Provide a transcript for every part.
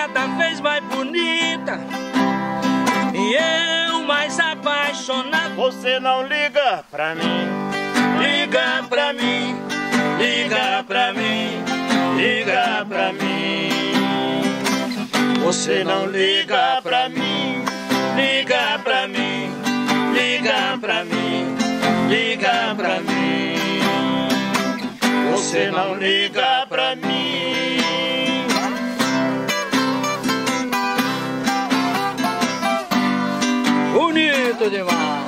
cada vez mais bonita e eu mais apaixonado. Você não liga pra mim, Liga pra mim, liga pra mim, liga pra mim. você não liga pra mim, Liga pra mim, liga pra mim, liga pra mim. você não liga pra mim. Bonito demais.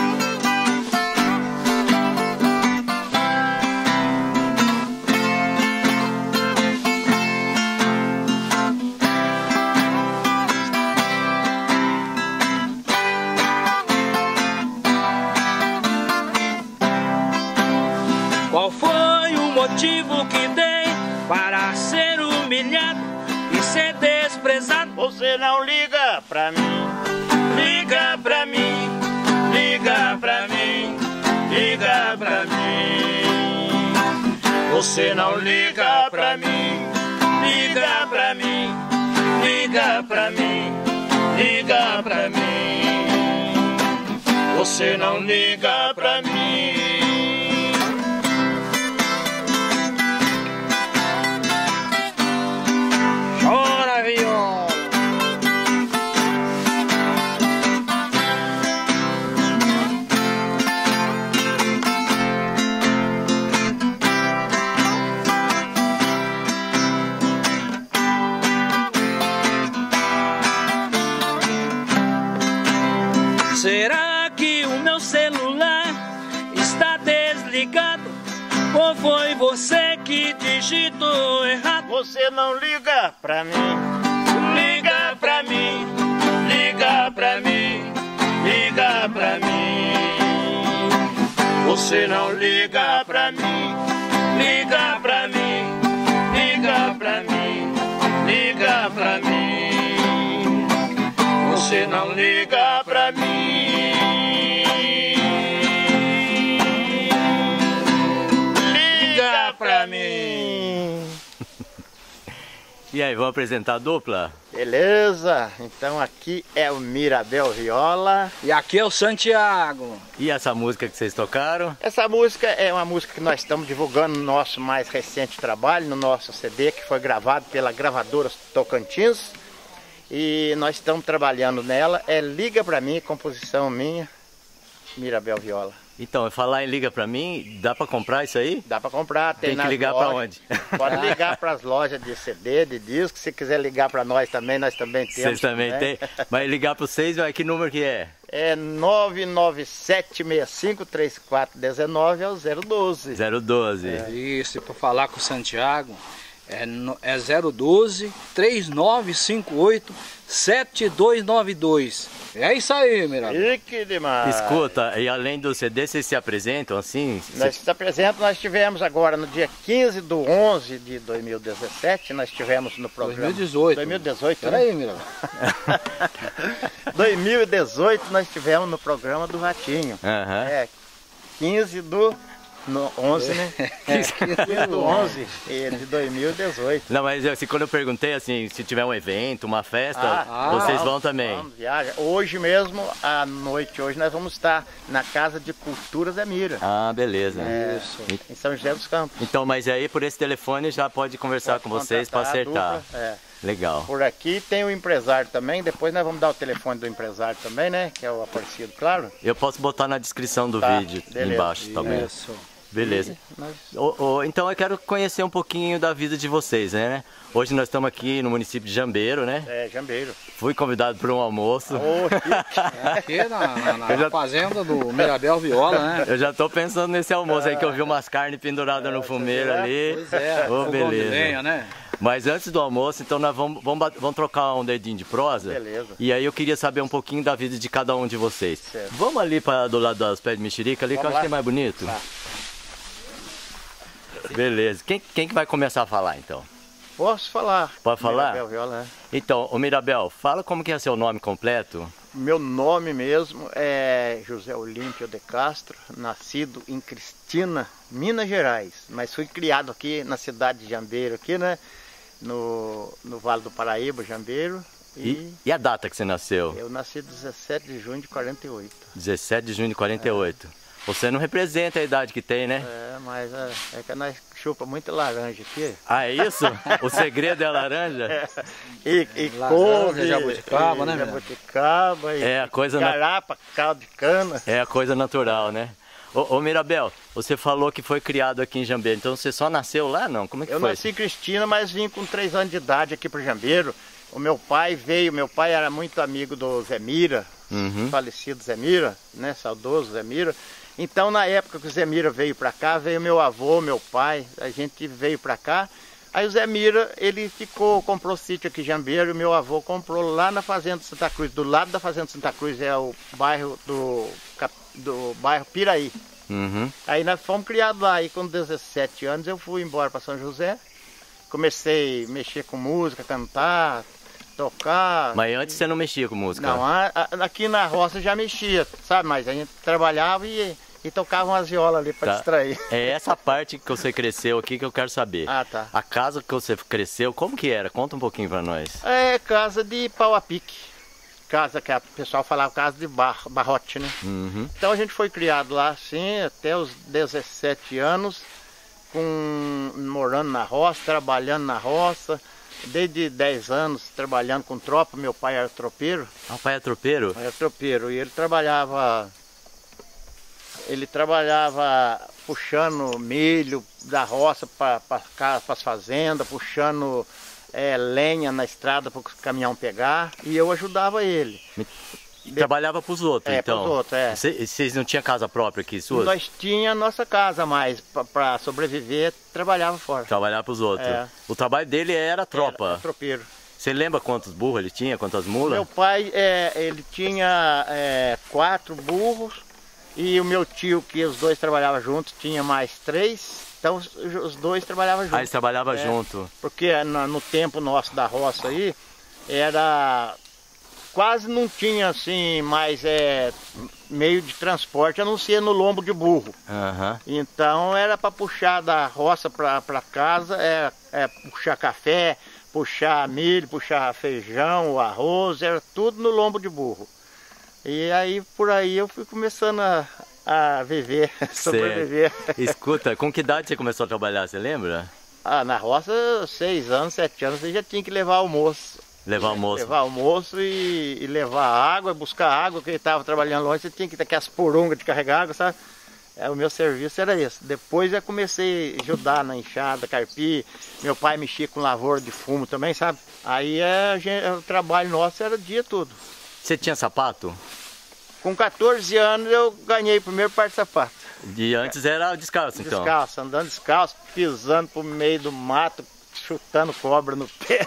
Qual foi o motivo que dei para ser humilhado e ser desprezado? Você não liga pra mim, Liga pra mim, liga pra mim, liga pra mim. você não liga pra mim, Liga pra mim, liga pra mim, liga pra mim. você não liga pra mim. Chora, viola. Será que o meu celular está desligado? Ou foi você que digitou errado? Você não liga pra mim, Liga pra mim, liga pra mim, liga pra mim. você não liga pra mim, Liga pra mim, liga pra mim, liga pra mim. você não liga pra mim. Liga pra mim. E aí, vamos apresentar a dupla? Beleza, então aqui é o Mirabel Viola. E aqui é o Santiago. E essa música que vocês tocaram? Essa música é uma música que nós estamos divulgando no nosso mais recente trabalho, no nosso CD, que foi gravado pela gravadora Tocantins. E nós estamos trabalhando nela, é Liga Pra Mim, composição minha, Mirabel Viola. Então, falar em Liga Pra Mim, dá pra comprar isso aí? Dá pra comprar, Tem que nas ligar lojas. pra onde? Pode ligar para as lojas de CD, de disco. Se quiser ligar para nós também temos. Vocês também têm? Mas ligar pro vocês, que número que é? É 997653419, é o 012. 012. Isso, e para falar com o Santiago é 012 3958 7292. É isso aí, Mirabel. Fique demais. Escuta, e além do CD, vocês se apresentam assim? Nós se apresentamos, nós tivemos agora no dia 15 de 11 de 2017, nós tivemos no programa... 2018, né? Peraí, Mirabel. 2018 nós tivemos no programa do Ratinho. Aham. É, 15 do... No 11, né? 15 do 11 de 2018. Não, mas assim, quando eu perguntei assim, se tiver um evento, uma festa, vocês vamos, vão também? Vamos, viaja. Hoje mesmo, à noite, hoje nós vamos estar na Casa de Cultura da Mira. Ah, beleza. Isso. Em São José dos Campos. Então, mas aí por esse telefone já pode conversar com vocês para acertar. Dupla, é. Legal. Por aqui tem o empresário também, depois nós vamos dar o telefone do empresário também, né? Que é o Aparecido, claro. Eu posso botar na descrição do vídeo, beleza. embaixo também. Isso. Beleza. Nós... Então eu quero conhecer um pouquinho da vida de vocês, né? Hoje nós estamos aqui no município de Jambeiro, né? É, Jambeiro. Fui convidado para um almoço. Aqui na fazenda do Mirabel Viola, né? Eu já estou pensando nesse almoço aí, que eu vi umas carnes penduradas no fumeiro ali. Pois é, Beleza. lenha, né? Mas antes do almoço, então nós vamos trocar um dedinho de prosa. Beleza. E aí eu queria saber um pouquinho da vida de cada um de vocês. Certo. Vamos ali do lado das pés de mexerica ali, que eu acho que é mais bonito. Tá. Beleza. Quem que vai começar a falar então? Posso falar? Pode falar? Mirabel Viola, né? Então, ô Mirabel, fala como que é seu nome completo. Meu nome mesmo é José Olímpio de Castro, nascido em Cristina, Minas Gerais, mas fui criado aqui na cidade de Jambeiro, aqui, né? no Vale do Paraíba, Jambeiro. E a data que você nasceu? Eu nasci 17 de junho de 48. 17 de junho de 48. Você não representa a idade que tem, né? Mas é que nós chupa muita laranja aqui. Ah, é isso? O segredo é a laranja? E couve, jabuticaba, né? Jabuticaba, a coisa garapa, caldo de cana. É a coisa natural, né? Ô Mirabel, você falou que foi criado aqui em Jambeiro, então você só nasceu lá, não? Como é que foi? Eu nasci em Cristina, mas vim com 3 anos de idade aqui para Jambeiro. O meu pai veio, meu pai era muito amigo do Zé Mira, falecido Zé Mira, né? Saudoso Zé Mira. Então, na época que o Zé Mira veio para cá, veio meu avô, meu pai, a gente veio para cá. Aí o Zé Mira, ele comprou sítio aqui em Jambeiro, e meu avô comprou lá na Fazenda Santa Cruz. Do lado da Fazenda Santa Cruz é o bairro do bairro Piraí. Aí nós fomos criados lá, e com 17 anos eu fui embora para São José. Comecei a mexer com música, cantar, tocar. Mas antes você não mexia com música? Não, aqui na roça já mexia, sabe? Mas a gente trabalhava e tocava umas violas ali para distrair. É essa parte que você cresceu aqui que eu quero saber. Ah, tá. A casa que você cresceu, como que era? Conta um pouquinho para nós. É casa de pau a pique. Casa que o pessoal falava casa de barrote, né? Então a gente foi criado lá assim, até os 17 anos, morando na roça, trabalhando na roça. Desde 10 anos trabalhando com tropa, meu pai era tropeiro. Ah, o pai é tropeiro? Era tropeiro, e ele trabalhava puxando milho da roça para as fazendas, puxando lenha na estrada para o caminhão pegar, e eu ajudava ele. Trabalhava para os outros, então? Para os outros, Vocês não tinham casa própria aqui, suas? Nós tínhamos a nossa casa, mas para sobreviver, trabalhava fora. Trabalhava para os outros. O trabalho dele era tropa? Era tropeiro. Você lembra quantos burros ele tinha, quantas mulas? Meu pai, ele tinha 4 burros, e o meu tio, que os dois trabalhavam juntos, tinha mais 3. Então os dois trabalhavam juntos. Ah, eles trabalhavam junto. Porque no tempo nosso da roça aí, quase não tinha assim mais meio de transporte, a não ser no lombo de burro. Então era para puxar da roça para casa, puxar café, puxar milho, puxar feijão, arroz, era tudo no lombo de burro. E aí por aí eu fui começando a viver, sobreviver. Escuta, com que idade você começou a trabalhar, você lembra? Na roça, 6 anos, 7 anos, você já tinha que levar almoço. Levar almoço? Levar almoço e levar água, buscar água, porque ele estava trabalhando longe, você tinha que ter aquelas porungas de carregar água, sabe? O meu serviço era esse. Depois eu comecei a ajudar na enxada, carpir. Meu pai mexia com lavoura de fumo também, sabe? Aí o trabalho nosso era o dia todo. Você tinha sapato? Com 14 anos eu ganhei o primeiro par de sapato. E antes era descalço, então? Descalço, andando descalço, pisando pro meio do mato, chutando cobra no pé.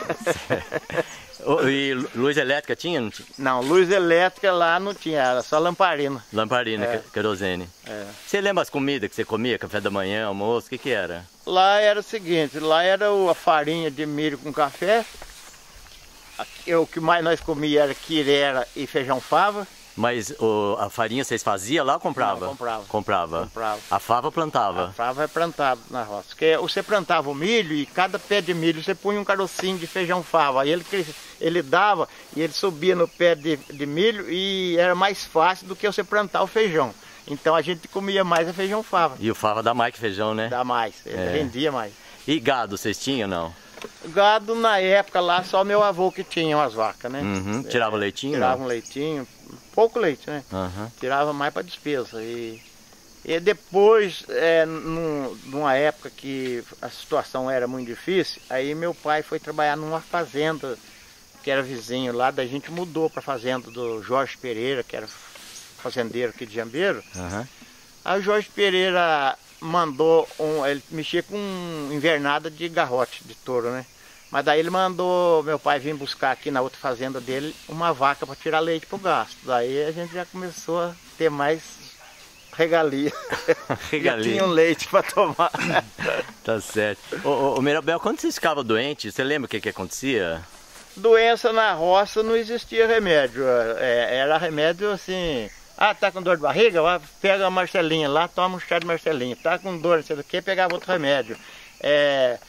E luz elétrica tinha? Não, luz elétrica lá não tinha, era só lamparina. Lamparina, querosene. Você lembra as comidas que você comia? Café da manhã, almoço, o que era? Lá era o seguinte, lá era a farinha de milho com café. O que mais nós comíamos era quirera e feijão fava. Mas a farinha vocês faziam lá ou comprava? Não, comprava. Comprava. A fava plantava? A fava é plantada na roça. Porque você plantava o milho e cada pé de milho você punha um carocinho de feijão fava. Aí ele dava e ele subia no pé de milho e era mais fácil do que você plantar o feijão. Então a gente comia mais a feijão fava. E o fava dá mais que feijão, né? Dá mais, ele rendia mais. E gado vocês tinham ou não? Gado na época lá só meu avô que tinha as vacas, né? Tirava leitinho? Tirava um leitinho, pouco leite, né? Tirava mais para despesa. E depois, numa época que a situação era muito difícil, aí meu pai foi trabalhar numa fazenda que era vizinho lá, daí a gente mudou para a fazenda do Jorge Pereira, que era fazendeiro aqui de Jambeiro. Aí o Jorge Pereira mandou, ele mexia com invernada de garrote, de touro, né? Mas daí ele mandou meu pai vir buscar aqui na outra fazenda dele uma vaca para tirar leite pro gasto. Daí a gente já começou a ter mais regalia. Já tinha um leite para tomar. Tá certo. Ô Mirabel, quando você ficava doente, você lembra o que acontecia? Doença na roça não existia remédio. Era remédio assim... tá com dor de barriga? Pega a marcelinha lá, toma um chá de marcelinha. Tá com dor, não sei do que, pegava outro remédio.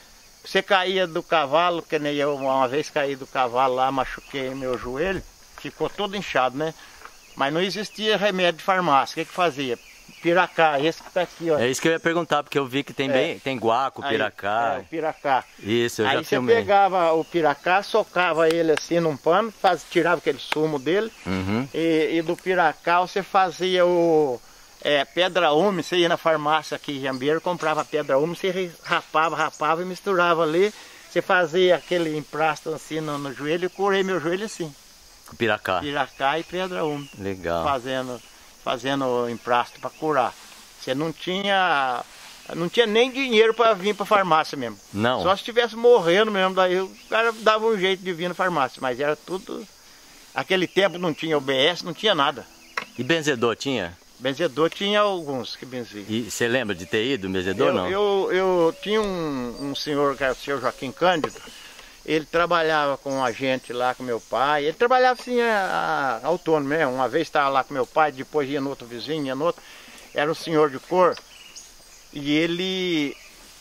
Você caía do cavalo, que nem eu uma vez caí do cavalo lá, machuquei meu joelho, ficou todo inchado, né? Mas não existia remédio de farmácia. O que fazia? Piracá, esse que tá aqui, ó. É isso que eu ia perguntar, porque eu vi que tem bem, tem guaco, piracá. O piracá. Isso, eu aí já filmei. Aí você pegava o piracá, socava ele assim num pano, tirava aquele sumo dele, e do piracá você fazia pedra úmida. Você ia na farmácia aqui em Jambeiro, comprava pedra úmida, você rapava e misturava ali. Você fazia aquele emprasto assim no joelho, e curei meu joelho assim. Piracá. Piracá e pedra úmida. Legal. Fazendo emprasto para curar. Você não tinha nem dinheiro para vir para farmácia mesmo. Não. Só se estivesse morrendo mesmo, daí o cara dava um jeito de vir na farmácia, mas era tudo. Aquele tempo não tinha UBS, não tinha nada. E benzedor tinha? Benzedor tinha alguns que benziam. E você lembra de ter ido benzedor, não? Eu tinha um senhor, que era o senhor Joaquim Cândido. Ele trabalhava com a gente lá com meu pai. Ele trabalhava assim, autônomo mesmo. Uma vez estava lá com meu pai, depois ia no outro vizinho, ia no outro. Era um senhor de cor. E ele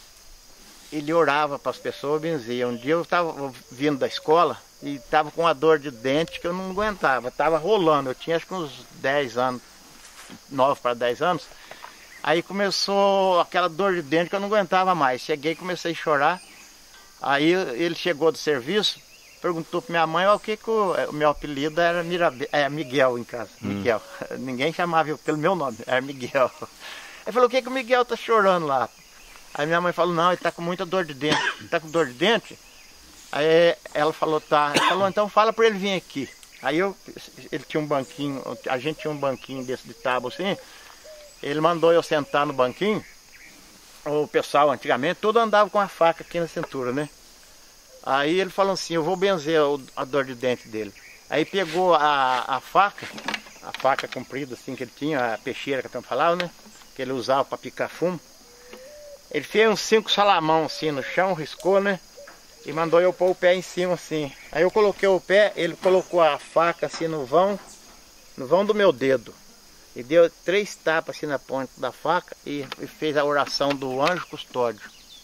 orava para as pessoas, benzia. Um dia eu estava vindo da escola e estava com uma dor de dente que eu não aguentava. Estava rolando. Eu tinha acho que uns 10 anos, 9 para 10 anos. Aí começou aquela dor de dente que eu não aguentava mais. Cheguei e comecei a chorar. Aí ele chegou do serviço, perguntou para minha mãe o que o meu apelido era Miguel em casa. Miguel. Ninguém chamava eu pelo meu nome, era Miguel. Aí falou, o que o Miguel tá chorando lá? Aí minha mãe falou, não, ele tá com muita dor de dente. Ele tá com dor de dente? Aí ela falou, tá. Ele falou, então fala para ele vir aqui. Aí ele tinha um banquinho, a gente tinha um banquinho desse de tábua assim. Ele mandou eu sentar no banquinho. O pessoal antigamente todo andava com a faca aqui na cintura, né? Aí ele falou assim, eu vou benzer a dor de dente dele. Aí pegou a faca comprida assim que ele tinha, a peixeira que eu falava, né? Que ele usava para picar fumo. Ele fez uns 5 salamão assim no chão, riscou, né? E mandou eu pôr o pé em cima assim. Aí eu coloquei o pé, ele colocou a faca assim no vão do meu dedo. E deu 3 tapas assim na ponta da faca e fez a oração do anjo custódio.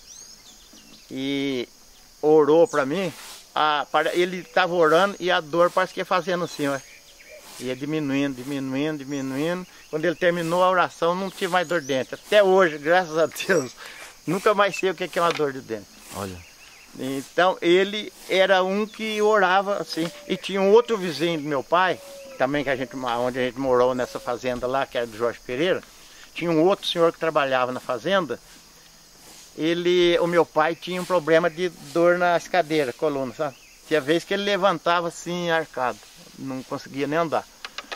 E orou para mim, ele estava orando e a dor parece que ia fazendo assim, ó. Ia diminuindo. Quando ele terminou a oração, não tive mais dor de dente. Até hoje, graças a Deus, nunca mais sei o que é uma dor de dente. Olha. Então ele era um que orava assim. E tinha um outro vizinho do meu pai, também onde a gente morou nessa fazenda lá, que era do Jorge Pereira. Tinha um outro senhor que trabalhava na fazenda. O meu pai tinha um problema de dor nas cadeiras, coluna, sabe? Tinha vez que ele levantava assim, arcado, não conseguia nem andar.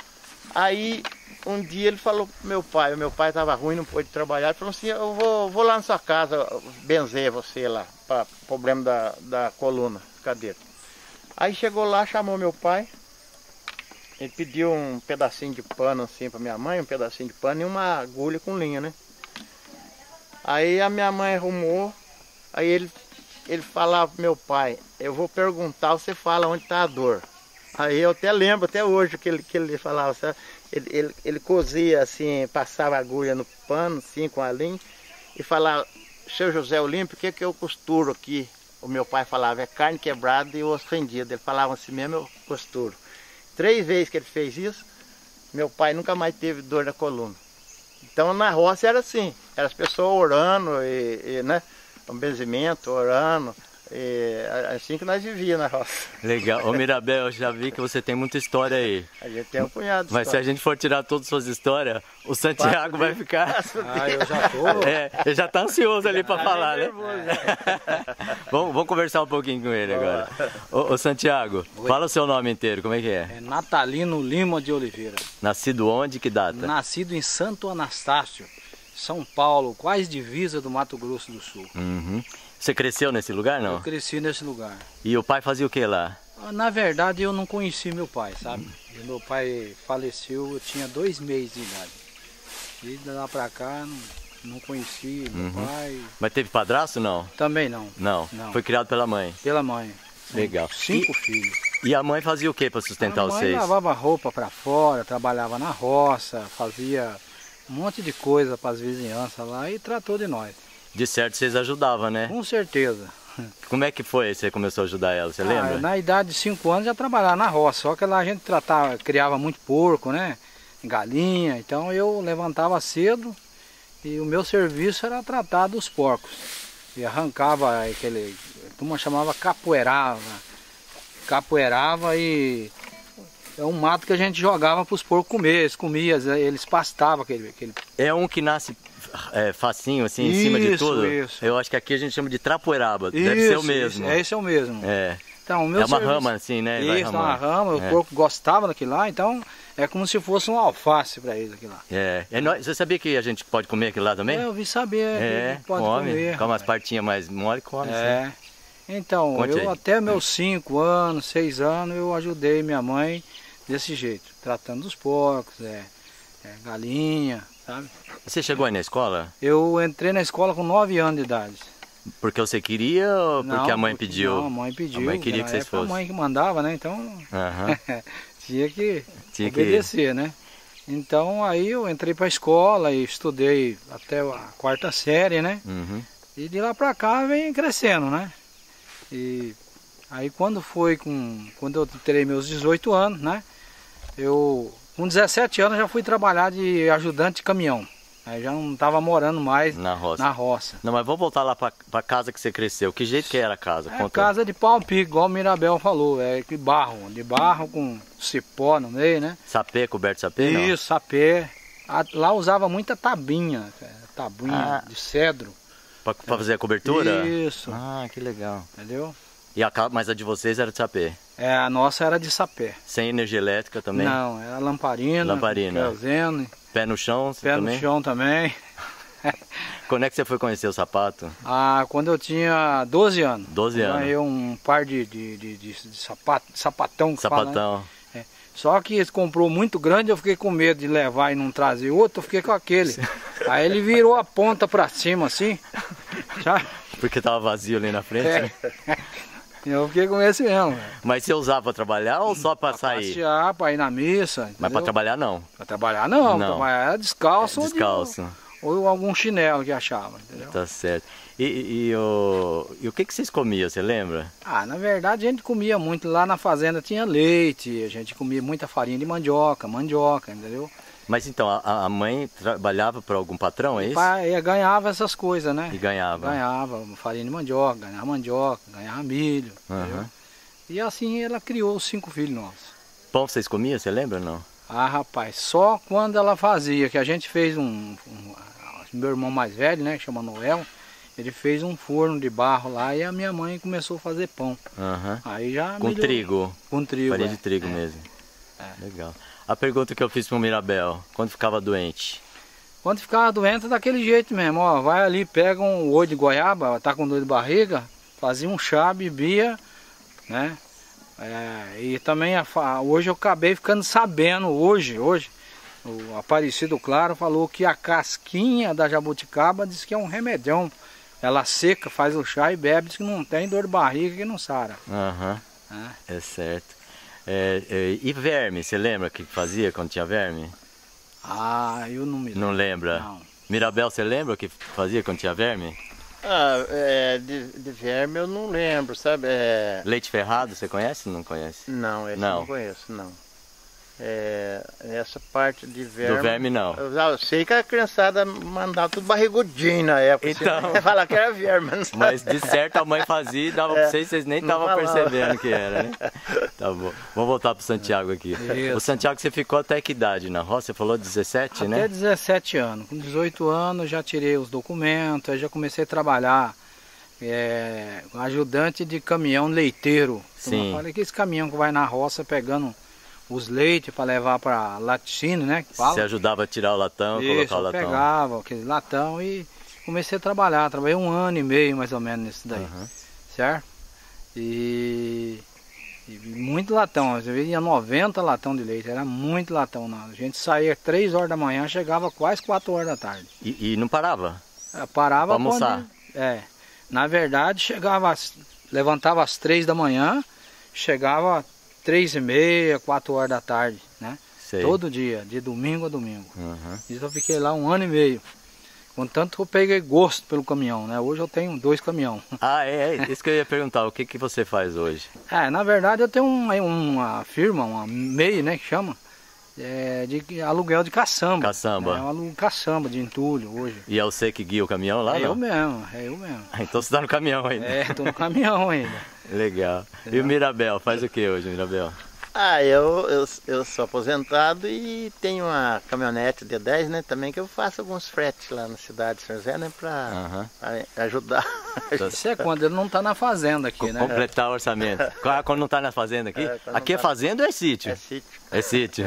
Aí um dia ele falou pro meu pai estava ruim, não pôde trabalhar, ele falou assim, eu vou lá na sua casa benzer você lá, para problema da coluna, cadeira. Aí chegou lá, chamou meu pai. Ele pediu um pedacinho de pano assim para minha mãe, um pedacinho de pano e uma agulha com linha, né? Aí a minha mãe arrumou, aí ele falava pro meu pai, eu vou perguntar, você fala onde está a dor. Aí eu até lembro, até hoje, que ele falava, sabe? Ele cozia assim, passava a agulha no pano, assim, com a linha, e falava, seu José Olímpio, o que eu costuro aqui? O meu pai falava, é carne quebrada e osso fendido. Ele falava assim mesmo, eu costuro. 3 vezes que ele fez isso, meu pai nunca mais teve dor na coluna. Então na roça era assim, eram as pessoas orando, né, um benzimento, orando, assim que nós vivíamos na roça. Legal. Ô Mirabel, eu já vi que você tem muita história aí. A gente tem um punhado de Mas história. se a gente for tirar todas as suas histórias, o Santiago vai ficar... Eu já tô. Ele já tá ansioso ali para falar, né? Vamos conversar um pouquinho com ele agora. Ô Santiago, fala o seu nome inteiro, como é que é? É Natalino Lima de Oliveira. Nascido onde, que data? Nascido em Santo Anastácio, São Paulo, quase divisa do Mato Grosso do Sul. Uhum. Você cresceu nesse lugar, não? Eu cresci nesse lugar. E o pai fazia o que lá? Na verdade, eu não conheci meu pai, sabe? Meu pai faleceu, eu tinha 2 meses de idade. E de lá pra cá, não conheci meu pai. Mas teve padrasto, não? Também não. Não. Foi criado pela mãe? Pela mãe. Legal. 5 filhos. E a mãe fazia o que para sustentar vocês? A mãe lavava roupa pra fora, trabalhava na roça, fazia um monte de coisa para as vizinhanças lá e tratou de nós. De certo vocês ajudavam, né? Com certeza. Como é que foi? Você começou a ajudar ela, você lembra? Na idade de 5 anos já trabalhava na roça, só que lá a gente criava muito porco, né? Galinha, então eu levantava cedo e o meu serviço era tratar dos porcos. E arrancava aquele, como chamava, capoeirava e é um mato que a gente jogava para os porcos comer, eles comiam, eles pastavam aquele... É um que nasce facinho, assim, em cima de tudo? Isso. Eu acho que aqui a gente chama de trapoeraba, deve ser o mesmo. Esse é o mesmo. É. Então, o meu uma rama assim, né? Isso, uma rama, o porco gostava daquilo lá, então é como se fosse um alface para eles aquilo lá. Você sabia que a gente pode comer aquilo lá também? Eu ouvi saber, que pode comer. Come as partinhas mais mole, come. Sim. Então, Conte aí. Até meus 5 anos, 6 anos, eu ajudei minha mãe desse jeito, tratando dos porcos, galinha, sabe? Você chegou aí na escola? Eu entrei na escola com 9 anos de idade. Porque você queria ou porque a mãe pediu? Não, a mãe pediu. A mãe queria que vocês fossem. A mãe que mandava, né? Então, tinha que obedecer, né? Então, aí eu entrei para a escola e estudei até a 4ª série, né? E de lá para cá vem crescendo, né? E aí quando eu terei meus 18 anos, né? Eu, com 17 anos, já fui trabalhar de ajudante de caminhão. Aí já não estava morando mais na roça. Não, mas vamos voltar lá para a casa que você cresceu. Que jeito que era a casa? Casa de pau-pico, igual o Mirabel falou. De barro com cipó no meio, né? Sapê, coberto de sapê? Isso, sapê. Lá usava muita tabuinha de cedro. Para fazer a cobertura? Isso. Ah, que legal. Entendeu? Mas a de vocês era de sapê? A nossa era de sapé. Sem energia elétrica também? Não, era lamparina. Querosene. Pé no chão no chão também. Quando é que você foi conhecer o sapato? Quando eu tinha 12 anos. 12 anos. Ganhei um par de sapatão. Sapatão. Fala, né? Só que ele comprou muito grande, eu fiquei com medo de levar e não trazer outro, eu fiquei com aquele. Aí ele virou a ponta pra cima assim. Já... Porque tava vazio ali na frente? Eu fiquei com esse mesmo. Mas você usava para trabalhar ou só para sair? Passear, para ir na missa. Entendeu? Mas para trabalhar não? Para trabalhar não, para trabalhar descalço. Descalço. Ou algum chinelo que achava, entendeu? Tá certo. E o que vocês comiam, você lembra? Na verdade a gente comia muito, lá na fazenda tinha leite, a gente comia muita farinha de mandioca, entendeu? Mas então, a mãe trabalhava para algum patrão, é isso? Ganhava essas coisas, né? E ganhava? Ganhava farinha de mandioca, ganhava milho, entendeu? E assim ela criou os 5 filhos nossos. Pão vocês comiam, você lembra ou não? Rapaz, só quando ela fazia, que a gente fez meu irmão mais velho, né, que chama Noel, ele fez um forno de barro lá e a minha mãe começou a fazer pão. Aí já com trigo? Com trigo. Farinha de trigo mesmo. Legal. A pergunta que eu fiz para o Mirabel, quando ficava doente? Quando ficava doente, daquele jeito mesmo, ó, vai ali, pega um olho de goiaba, tá com dor de barriga, fazia um chá, bebia, né? E também, hoje eu acabei ficando sabendo, hoje, o Aparecido Claro falou que a casquinha da jabuticaba diz que é um remedião. Ela seca, faz o chá e bebe, diz que não tem dor de barriga, que não sara. É certo. E verme, você lembra o que fazia quando tinha verme? Eu não me lembro. Não lembra? Não. Mirabel, você lembra o que fazia quando tinha verme? De verme eu não lembro, sabe? Leite ferrado, você conhece ou não conhece? Não, esse eu não conheço, não. Essa parte de verme... Do verme não. Eu sei que a criançada mandava tudo barrigudinho na época. Então... Você falar que era verme, mas de certo a mãe fazia e dava pra vocês nem estavam percebendo que era, né? Tá bom. Vamos voltar pro Santiago aqui. Isso. O Santiago, você ficou até que idade na roça? Você falou 17, né? Até 17 anos. Com 18 anos já tirei os documentos, aí já comecei a trabalhar ajudante de caminhão leiteiro. Sim. Eu falei que esse caminhão que vai na roça pegando os leites para levar para laticínio, né? Que fala. Você ajudava a tirar o latão, colocar o latão? Eu pegava aquele latão e comecei a trabalhar. Trabalhei 1 ano e meio mais ou menos nisso daí, certo? E muito latão, às vezes ia 90 latão de leite, era muito latão. A gente saía 3 horas da manhã, chegava quase 4 horas da tarde. E não parava? Parava pra almoçar? Na verdade, levantava às 3 da manhã, chegava 3h30, 4 horas da tarde, né? Sei. Todo dia, de domingo a domingo. Isso eu fiquei lá 1 ano e meio. Contanto que eu peguei gosto pelo caminhão, né? Hoje eu tenho 2 caminhões. Ah, isso que eu ia perguntar, o que você faz hoje? Na verdade eu tenho uma firma, uma MEI, né, que chama, de aluguel de caçamba. Caçamba. É um aluguel de caçamba, de entulho hoje. E é você que guia o caminhão lá, não? É eu mesmo. Então você tá no caminhão ainda? Tô no caminhão ainda. Legal. E o Mirabel, faz o que hoje, Mirabel? Eu sou aposentado e tenho uma caminhonete D10, né, também, que eu faço alguns fretes lá na cidade de São José, né, pra ajudar. Isso é quando ele não tá na fazenda aqui, né? Completar o orçamento. Quando não tá na fazenda aqui? Aqui é fazenda ou é sítio? É sítio. É sítio.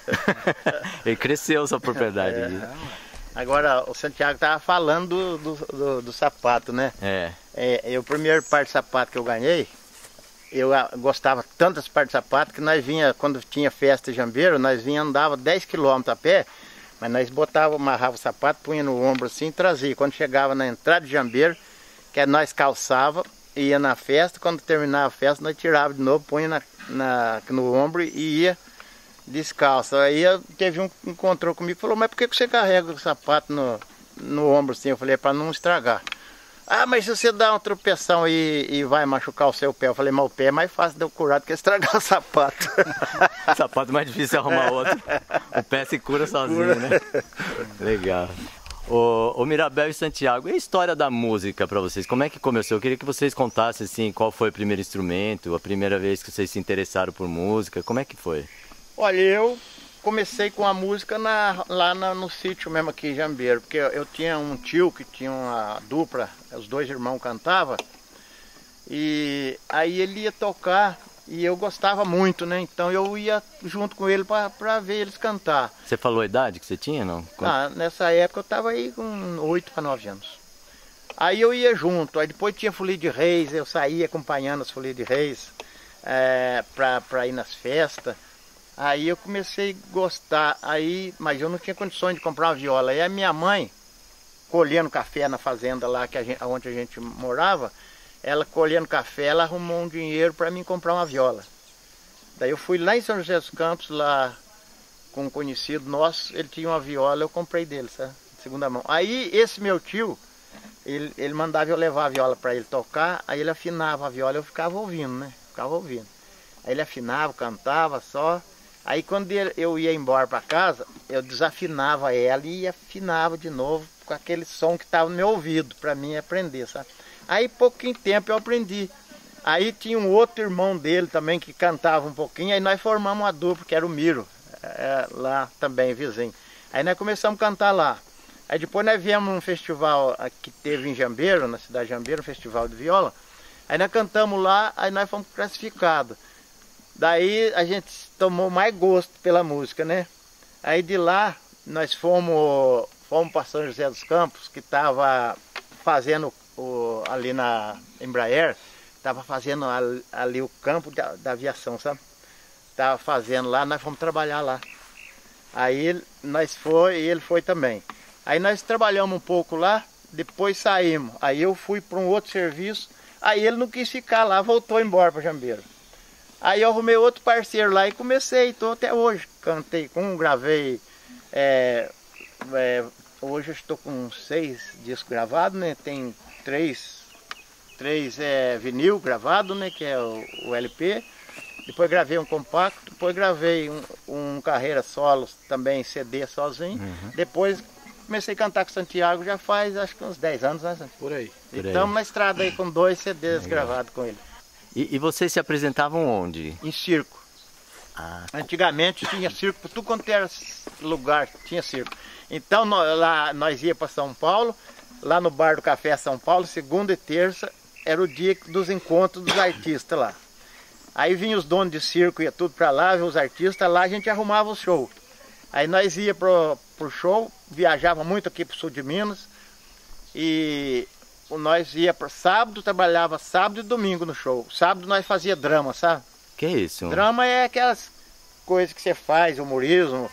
Ele cresceu sua propriedade. Agora, o Santiago tava falando do sapato, né? O primeiro par de sapato que eu ganhei, eu gostava tanto desse par de sapato que nós vinha, quando tinha festa de jambeiro, nós andava 10 km a pé, mas nós amarrava o sapato, punha no ombro assim e trazia. Quando chegava na entrada de jambeiro, que nós calçava, ia na festa, quando terminava a festa, nós tirava de novo, punha no ombro e ia descalço. Aí teve um que encontrou comigo e falou, mas por que você carrega o sapato no ombro assim? Eu falei, para não estragar. Ah, mas se você dá uma tropeção e vai machucar o seu pé. Eu falei, mas o pé é mais fácil de eu curar do que estragar o sapato. Sapato mais difícil arrumar outro. O pé se cura sozinho, né? Legal. O Mirabel e Santiago, e a história da música para vocês? Como é que começou? Eu queria que vocês contassem assim, qual foi o primeiro instrumento, a primeira vez que vocês se interessaram por música. Como é que foi? Olha, eu comecei com a música lá no sítio mesmo aqui em Jambeiro, porque eu tinha um tio que tinha uma dupla, os 2 irmãos cantavam, e aí ele ia tocar e eu gostava muito, né? Então eu ia junto com ele para ver eles cantar. Você falou a idade que você tinha, não? Nessa época eu estava aí com 8 para 9 anos. Aí eu ia junto, aí depois tinha folia de reis, eu saía acompanhando as folias de reis para ir nas festas. Aí eu comecei a gostar, mas eu não tinha condições de comprar uma viola. Aí a minha mãe, colhendo café na fazenda lá onde a gente morava, ela colhendo café, ela arrumou um dinheiro para mim comprar uma viola. Daí eu fui lá em São José dos Campos, lá com um conhecido nosso, ele tinha uma viola, eu comprei dele, sabe? De segunda mão. Aí esse meu tio, ele mandava eu levar a viola para ele tocar, aí ele afinava a viola, eu ficava ouvindo, né? Aí ele afinava, cantava só. Aí quando eu ia embora para casa, eu desafinava ela e afinava de novo com aquele som que estava no meu ouvido, para mim aprender, sabe? Aí pouquinho tempo eu aprendi. Aí tinha um outro irmão dele também que cantava um pouquinho, aí nós formamos uma dupla, que era o Miro, lá também, vizinho. Aí nós começamos a cantar lá. Aí depois nós viemos num festival que teve em Jambeiro, na cidade de Jambeiro, um festival de viola. Aí nós cantamos lá, aí nós fomos classificados. Daí a gente tomou mais gosto pela música, né? Aí de lá nós fomos para São José dos Campos, que estava fazendo ali na Embraer, estava fazendo ali o campo da aviação, sabe? Estava fazendo lá, nós fomos trabalhar lá. Aí ele foi também. Aí nós trabalhamos um pouco lá, depois saímos. Aí eu fui para um outro serviço, aí ele não quis ficar lá, voltou embora para Jambeiro. Aí eu arrumei outro parceiro lá e comecei, estou até hoje. Cantei gravei. Hoje eu estou com 6 discos gravados, né? Tem 3 vinil gravado, né? Que é o LP. Depois gravei um compacto, depois gravei um carreira solo, também CD sozinho. Depois comecei a cantar com o Santiago, já faz acho que uns 10 anos, né, Santiago? Por aí. Estamos na estrada aí com 2 CDs gravados com ele. E vocês se apresentavam onde? Em circo. Antigamente tinha circo, por tudo quanto era lugar tinha circo. Então nós ia para São Paulo, lá no Bar do Café São Paulo, segunda e terça, era o dia dos encontros dos artistas lá. Aí vinham os donos de circo, ia tudo para lá, os artistas, lá a gente arrumava o show. Aí nós ia pro show, viajava muito aqui pro sul de Minas, e nós ia para sábado, trabalhava sábado e domingo no show. Sábado nós fazia drama, sabe? Que isso? Drama é aquelas coisas que você faz, humorismo,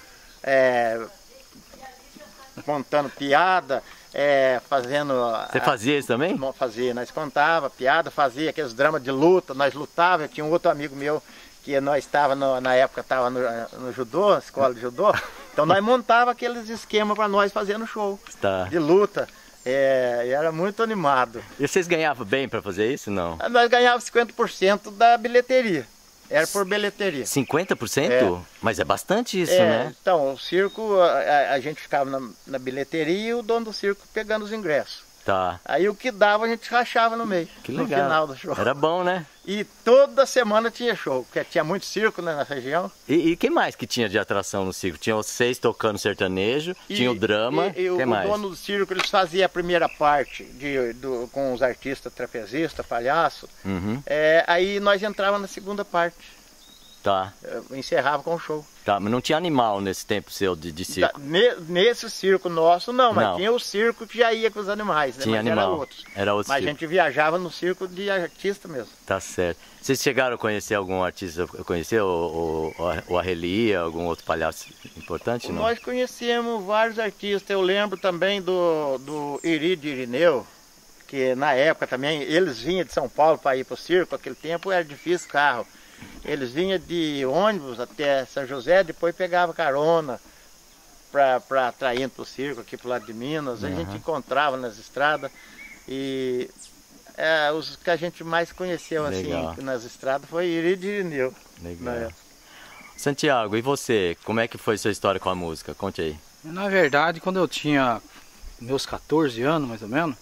contando piada, fazendo... Você fazia isso também? Não fazia, nós contava piada, fazia aqueles dramas de luta, nós lutava. Eu tinha um outro amigo meu que nós estava na época estava no judô, escola de judô, Então nós montava aqueles esquemas para nós fazendo show de luta. E era muito animado. E vocês ganhavam bem para fazer isso, não? Nós ganhávamos 50% da bilheteria. Era por bilheteria. 50%? Mas é bastante isso, né? Então, o circo, a gente ficava na bilheteria e o dono do circo pegando os ingressos. Tá. Aí o que dava a gente rachava no meio. Que legal. No final do show. Era bom, né? E toda semana tinha show, porque tinha muito circo, né, na região. E que mais que tinha de atração no circo? Tinha vocês tocando sertanejo, tinha o drama, e o mais? dono do circo, eles faziam a primeira parte com os artistas trapezistas, palhaço. Uhum. Aí nós entrávamos na segunda parte. Tá. Encerrava com o show. Tá, mas não tinha animal nesse tempo seu de circo? Nesse circo nosso, não, mas tinha o circo que já ia com os animais, né? Tinha mas animal. Era outro mas circo. a gente viajava no circo de artista mesmo. Tá certo. Vocês chegaram a conhecer algum artista? Conheceu o Arrelia, algum outro palhaço importante? Não? Nós conhecemos vários artistas. Eu lembro também do Iri Irineu, que na época também eles vinham de São Paulo para ir para o circo. Aquele tempo era difícil carro. Eles vinham de ônibus até São José, depois pegava carona para atrair para o circo aqui pro lado de Minas. A gente encontrava nas estradas e os que a gente mais conheceu assim nas estradas foi Iri Irineu. Legal. Santiago, e você? Como é que foi sua história com a música? Conte aí. Na verdade, quando eu tinha meus 14 anos, mais ou menos,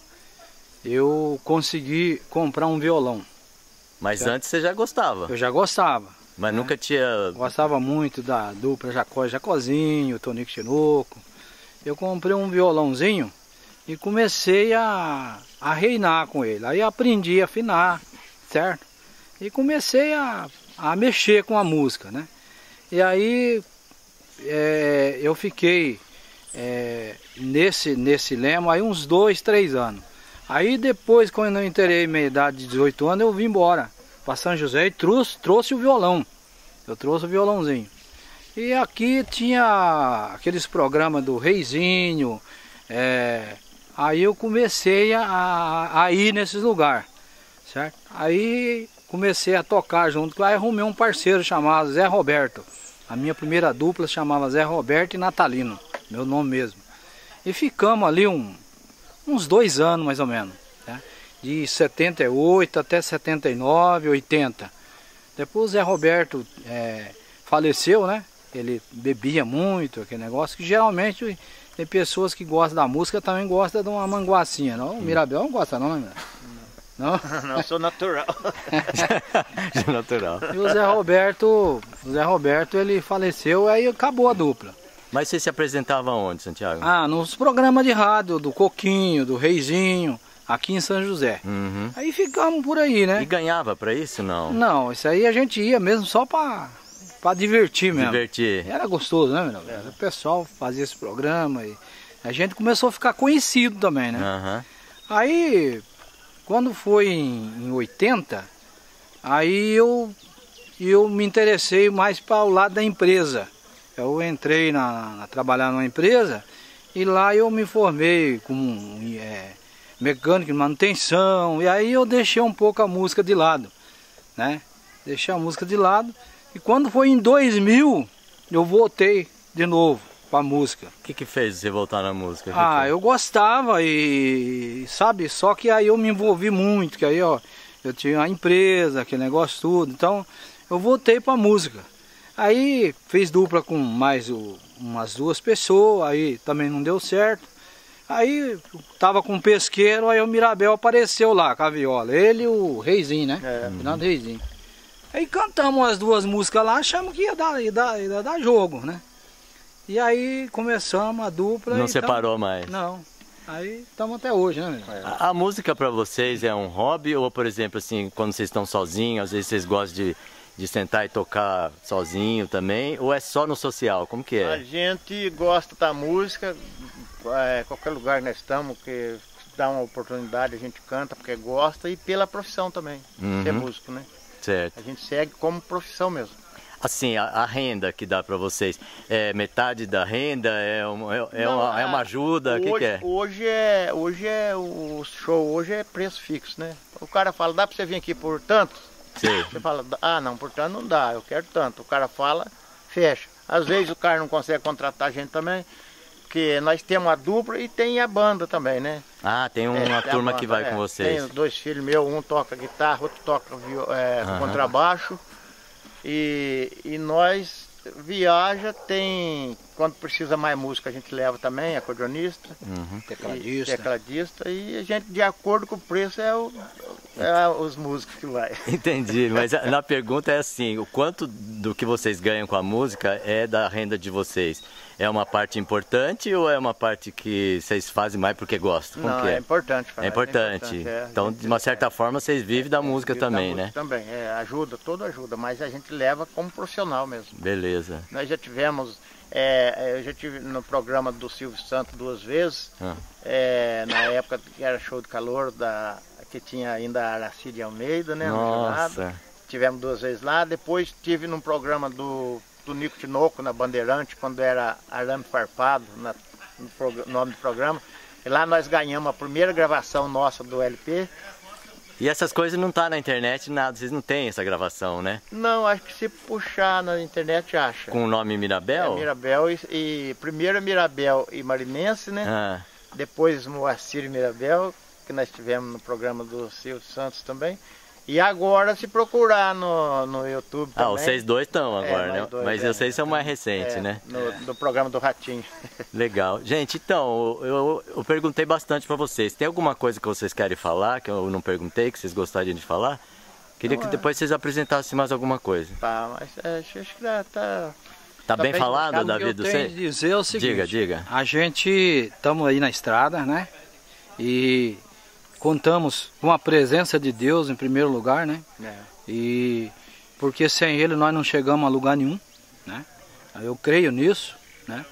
eu consegui comprar um violão. Mas antes você já gostava? Eu já gostava. Mas nunca tinha... Gostava muito da dupla Jacozinho, Tonico Tinoco. Eu comprei um violãozinho e comecei a reinar com ele. Aí aprendi a afinar, certo? E comecei a mexer com a música, né? E aí eu fiquei nesse lema aí uns 2, 3 anos. Aí depois, quando eu entrei na minha idade de 18 anos, eu vim embora para São José e trouxe o violão. Eu trouxe o violãozinho. E aqui tinha aqueles programas do Reizinho. Aí eu comecei a ir nesses lugares, certo? Aí comecei a tocar junto com lá e arrumei um parceiro chamado Zé Roberto. A minha primeira dupla se chamava Zé Roberto e Natalino, meu nome mesmo. E ficamos ali uns 2 anos mais ou menos, né? De 78 até 79, 80. Depois o Zé Roberto faleceu, né? Ele bebia muito, aquele negócio que geralmente tem pessoas que gostam da música também gostam de uma manguacinha, não? O Mirabel não gosta não, né? Não? Não, eu sou natural. Natural. E o Zé Roberto ele faleceu, aí acabou a dupla. Mas você se apresentava onde, Santiago? Nos programas de rádio, do Coquinho, do Reizinho, aqui em São José. Uhum. Aí ficamos por aí, né? E ganhava pra isso, não? Não, isso aí a gente ia mesmo só pra divertir mesmo. Divertir. Era gostoso, né, meu? O pessoal fazia esse programa e a gente começou a ficar conhecido também, né? Uhum. Aí, quando foi em 80, aí eu me interessei mais para o lado da empresa. Eu entrei a trabalhar numa empresa e lá eu me formei como mecânico de manutenção. E aí eu deixei um pouco a música de lado, né? Deixei a música de lado e quando foi em 2000 eu voltei de novo para a música. O que fez você voltar na música? Eu gostava e sabe, só que aí eu me envolvi muito, que aí eu tinha a empresa, aquele negócio tudo, então eu voltei para a música. Aí fiz dupla com mais umas 2 pessoas, aí também não deu certo. Aí tava com um pesqueiro, aí o Mirabel apareceu lá com a viola. Ele e o Reizinho, né? Fernando Reizinho. Aí cantamos as 2 músicas lá, achamos que ia dar jogo, né? E aí começamos a dupla. Não separou mais? Não. Aí estamos até hoje, né? A música para vocês é um hobby ou, por exemplo, assim, quando vocês estão sozinhos, às vezes vocês gostam de sentar e tocar sozinho também, ou é só no social? Como que é? A gente gosta da música, qualquer lugar que nós estamos, que dá uma oportunidade, a gente canta porque gosta e pela profissão também, ser músico, né? Certo. A gente segue como profissão mesmo. Assim, a renda que dá para vocês, é metade da renda, é uma ajuda, o que é? Hoje o show hoje é preço fixo, né? O cara fala, dá para você vir aqui por tanto? Sim. Você fala, não, por tanto não dá, eu quero tanto. O cara fala, fecha. Às vezes o cara não consegue contratar a gente também, porque nós temos a dupla e tem a banda também, né? Ah, tem uma turma que vai com vocês. Tem os 2 filhos meus, um toca guitarra, outro toca contrabaixo. E nós viaja, quando precisa mais música a gente leva também, acordeonista, tecladista, e a gente, de acordo com o preço, os músicos que vai. Entendi, mas na pergunta é assim, o quanto do que vocês ganham com a música é da renda de vocês? É uma parte importante ou é uma parte que vocês fazem mais porque gostam? Não, é importante. É importante. Então, de uma certa forma, vocês vivem da música também, né? Também, ajuda, toda ajuda, mas a gente leva como profissional mesmo. Beleza. Nós já tivemos, eu já tive no programa do Silvio Santos 2 vezes, na época que era show de calor, que tinha ainda a Aracide Almeida, né? Nossa! Tivemos 2 vezes lá, depois tive num programa do Nico Tinoco, na Bandeirante, quando era Arame Farpado, no nome do programa. E lá nós ganhamos a primeira gravação nossa do LP. E essas coisas não tá na internet, nada, vocês não têm essa gravação, né? Não, acho que se puxar na internet acha. Com o nome Mirabel? Mirabel e primeiro Mirabel e Marinense, né? Depois Moacir e Mirabel, que nós tivemos no programa do Silvio Santos também. E agora, se procurar no YouTube também... vocês dois estão agora, né? Mas vocês são mais recentes, né? No programa do Ratinho. Legal. Gente, então, eu perguntei bastante para vocês. Tem alguma coisa que vocês querem falar, que eu não perguntei, que vocês gostariam de falar? Queria que depois vocês apresentassem mais alguma coisa. Tá, mas acho que Tá bem falado, Davi do Céu? Eu tenho que dizer o seguinte. Diga. A gente estamos aí na estrada, né? E... contamos com a presença de Deus em primeiro lugar, né? E porque sem Ele nós não chegamos a lugar nenhum, né? Eu creio nisso, né?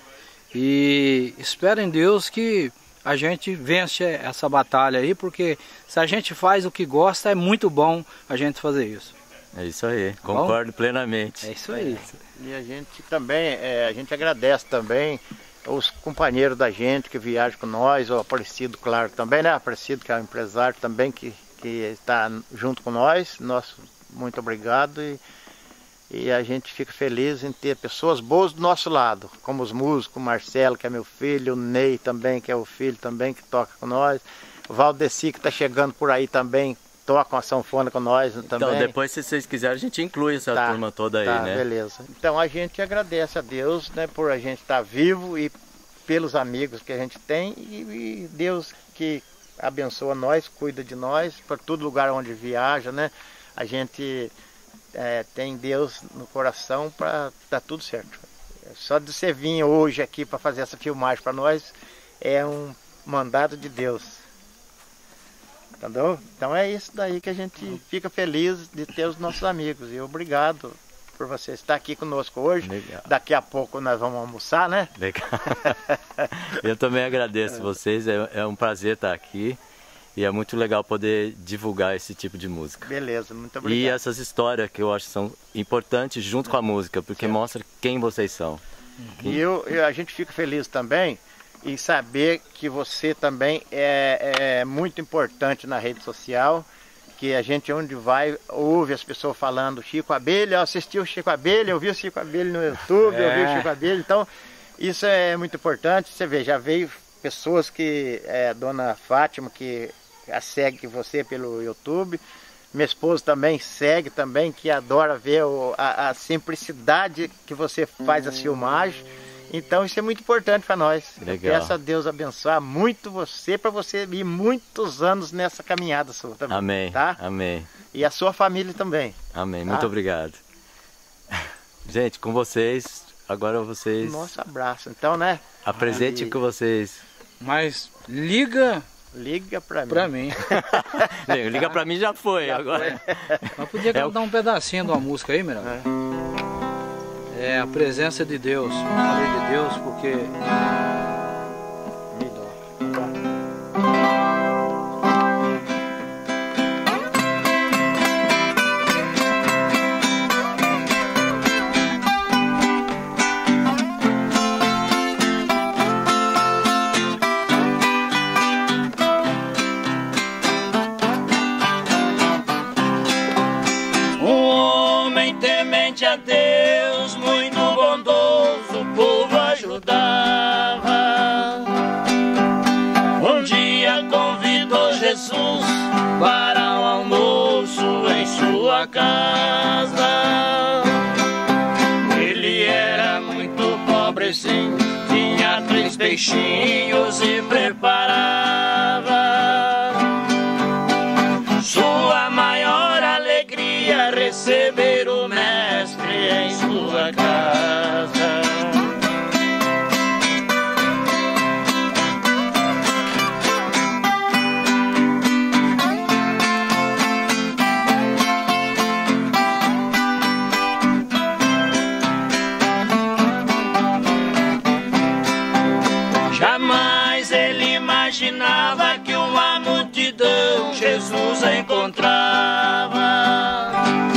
E espero em Deus que a gente vence essa batalha aí, porque se a gente faz o que gosta, é muito bom a gente fazer isso. É isso aí, concordo plenamente. É isso aí. E a gente também, a gente agradece também os companheiros da gente que viajam com nós, o Aparecido, claro, também, né? Aparecido, que é um empresário também que está junto com nós. Muito obrigado e a gente fica feliz em ter pessoas boas do nosso lado, como os músicos, o Marcelo, que é meu filho, o Ney também, que é o filho também, que toca com nós, o Valdeci, que está chegando por aí também, toca uma sanfona com nós também. Então, depois, se vocês quiserem, a gente inclui essa turma toda aí, né? Beleza. Então, a gente agradece a Deus, né, por a gente estar vivo e pelos amigos que a gente tem e Deus que abençoa nós, cuida de nós, para todo lugar onde viaja, né? A gente tem Deus no coração para dar tudo certo. Só de você vir hoje aqui para fazer essa filmagem para nós é um mandado de Deus. Entendeu? Então é isso daí que a gente fica feliz de ter os nossos amigos. E obrigado por você estar aqui conosco hoje. Legal. Daqui a pouco nós vamos almoçar, né? Legal. Eu também agradeço vocês, é um prazer estar aqui. E é muito legal poder divulgar esse tipo de música. Beleza, muito obrigado. E essas histórias que eu acho que são importantes junto com a música, porque mostra quem vocês são. E a gente fica feliz também em saber que você também é muito importante na rede social, que a gente onde vai ouve as pessoas falando Chico Abelha, eu assisti o Chico Abelha, eu vi o Chico Abelha no YouTube, eu vi o Chico Abelha, então isso é muito importante. Você vê, já veio pessoas que, Dona Fátima, que a segue você pelo YouTube, minha esposa também segue também, que adora ver a simplicidade que você faz as filmagens. Então isso é muito importante para nós. Legal. Eu peço a Deus abençoar muito você, para você ir muitos anos nessa caminhada sua também. Amém, tá? amém. E a sua família também. Amém, tá? muito obrigado. Gente, com vocês, agora vocês... Nosso abraço, então, né? Apresente com vocês. Mas liga pra mim. Liga pra mim já foi, já agora. Mas podia cantar um pedacinho de uma música aí, Miranda? É a presença de Deus. Falei de Deus porque me dói. Um homem temente a Deus, muito bondoso, peixinhos e preparava. Sua maior alegria receber o mestre em sua casa. Jamais ele imaginava que uma multidão Jesus encontrava.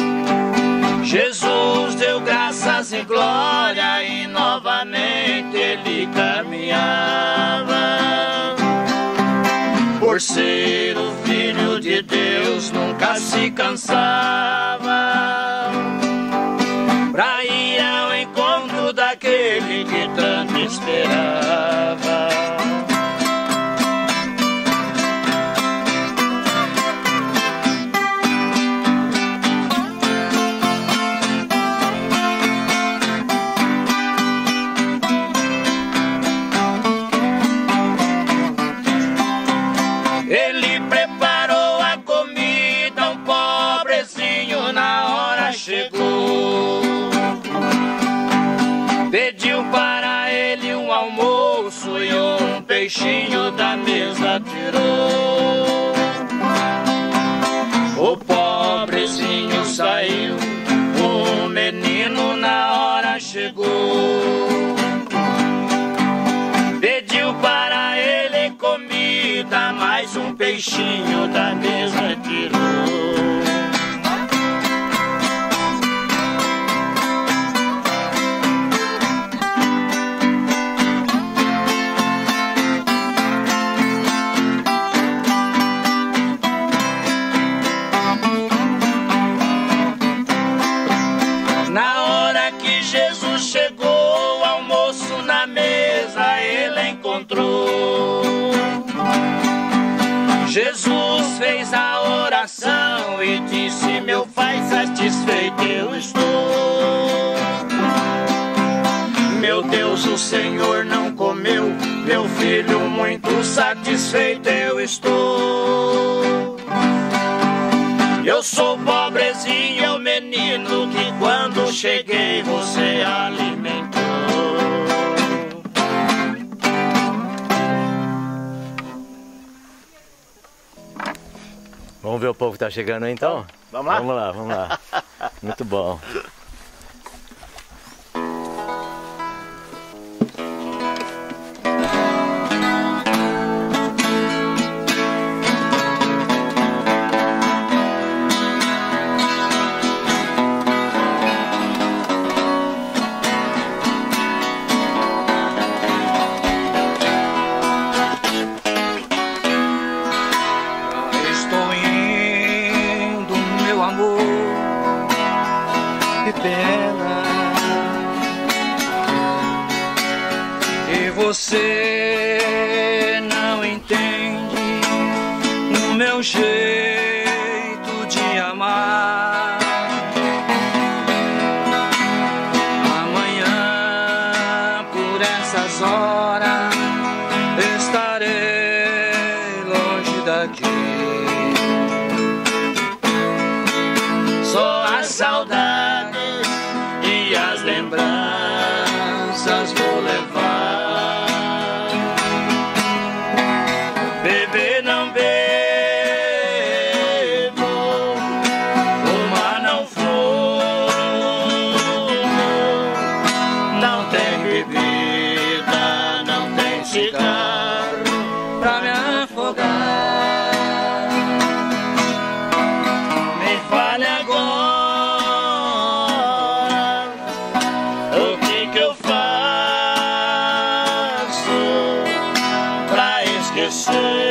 Jesus deu graças e glória e novamente ele caminhava. Por ser o Filho de Deus nunca se cansava pra ir ao encontro daquele que tanto esperava. Ele preparou a comida, um pobrezinho na hora chegou. Pediu para ele um almoço e um peixinho da mesa tirou. O pobrezinho saiu, o menino na hora chegou. Pediu para ele comida, mais um peixinho da mesa tirou. Na hora que Jesus chegou, o almoço na mesa ele encontrou. Jesus fez a oração e disse: meu Pai, satisfeito eu estou. Meu Deus, o Senhor não comeu, meu filho, muito satisfeito eu estou. Eu sou pobrezinho, é o menino que quando cheguei você alimentou. Vamos ver o povo que tá chegando aí então? Vamos lá? Vamos lá, vamos lá. Muito bom. Pena que você não entende o meu jeito de amar. Amanhã por essas horas estarei longe daqui. Só a saudade e as lembranças vou levar. Beber não bebo, fumar não fumo, não tem bebida, não tem cigarro pra me afogar. Me fale agora o que eu faço pra esquecer